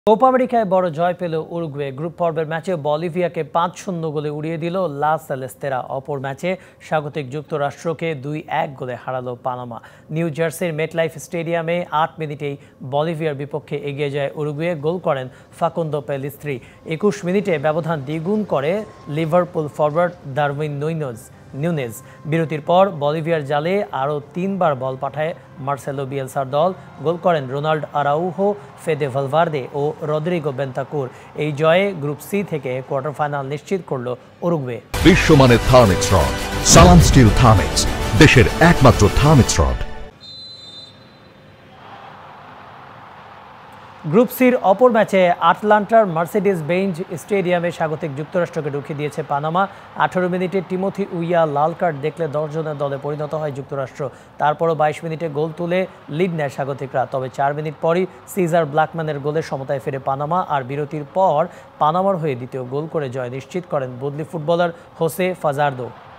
Copa আমেরিকায় বড় জয় পেল উরুগুয়ে। গ্রুপ পর্বের ম্যাচে বলিভিয়াকে ৫-০ গোলে উড়িয়ে দিল লা সেলেস্তেরা। অপর ম্যাচে স্বাগতিক যুক্তরাষ্ট্রকে ২-১ গোলে হারালো পানামা। নিউ জার্সির মেটলাইফ স্টেডিয়ামে ৮ মিনিটেই বলিভিয়ার বিপক্ষে এগিয়ে যায় উরুগুয়ে। গোল করেন ফাকুন্দো পেলিস্ত্রি। ২১ মিনিটে ব্যবধান দ্বিগুণ করে লিভারপুল ফরওয়ার্ড দারউইন নুনেজ। বিরতির পর বলিভিয়ার জালে আরও ৩ বার বল পাঠায় মার্সেলো বিয়েলসার দল। গোল করেন রোনাল্ড আরাউহো, ফেদে ভালভার্দে ও রদ্রিগো বেন্তাকুর। এই জয়ে গ্রুপ সি থেকে কোয়ার্টার ফাইনাল নিশ্চিত করল উরুগুয়ে। বিশ্বমানের Thermex rod, Salam steel Thermex, দেশের একমাত্র থার্মিক্স রড। গ্রুপ সির অপর ম্যাচে আটলান্টার মার্সিডিজ বেঞ্জ স্টেডিয়ামে স্বাগতিক যুক্তরাষ্ট্রকে ঢুকিয়ে দিয়েছে পানামা। ১৮ মিনিটে টিমোথি উইয়া লাল কার্ড দেখলে ১০ জনের দলে পরিণত হয় যুক্তরাষ্ট্র। তারপরও ২২ মিনিটে গোল তুলে লিড নেয় স্বাগতিকরা। তবে ৪ মিনিট পরই সিজার ব্ল্যাকম্যানের গোলে সমতায় ফেরে পানামা। আর বিরতির পর পানামার হয়ে দ্বিতীয় গোল করে জয় নিশ্চিত করেন বদলি ফুটবলার হোসে ফাজার্দো।